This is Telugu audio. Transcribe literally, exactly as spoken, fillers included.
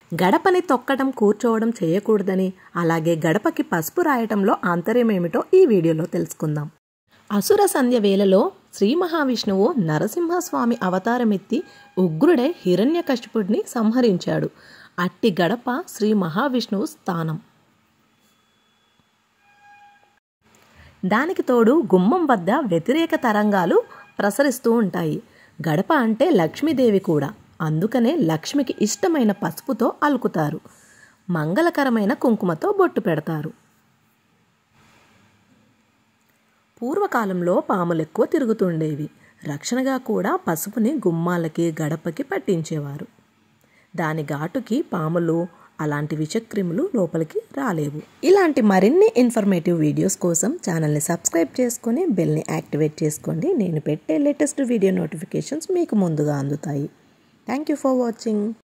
గడపని తొక్కడం కూర్చోవడం చేయకూడదని, అలాగే గడపకి పసుపు రాయటంలో ఆంతర్యమేమిటో ఈ వీడియోలో తెలుసుకుందాం. అసుర సంధ్య వేళలో శ్రీ మహావిష్ణువు నరసింహస్వామి అవతారమెత్తి ఉగ్రుడై హిరణ్యకశిపుడిని సంహరించాడు. అట్టి గడప శ్రీ మహావిష్ణువు స్థానం. దానికి తోడు గుమ్మం వద్ద వ్యతిరేక తరంగాలు ప్రసరిస్తూ ఉంటాయి. గడప అంటే లక్ష్మీదేవి కూడా. అందుకనే లక్ష్మికి ఇష్టమైన పసుపుతో అలుకుతారు. మంగళకరమైన కుంకుమతో బొట్టు పెడతారు. పూర్వకాలంలో పాములు ఎక్కువ తిరుగుతుండేవి. రక్షణగా కూడా పసుపుని గుమ్మాలకి గడపకి పట్టించేవారు. దాని ఘాటుకి పాములు అలాంటి విషక్రిములు లోపలికి రాలేవు. ఇలాంటి మరిన్ని ఇన్ఫర్మేటివ్ వీడియోస్ కోసం ఛానల్ని సబ్స్క్రైబ్ చేసుకొని బెల్ని యాక్టివేట్ చేసుకోండి. నేను పెట్టే లేటెస్ట్ వీడియో నోటిఫికేషన్స్ మీకు ముందుగా అందుతాయి. Thank you for watching.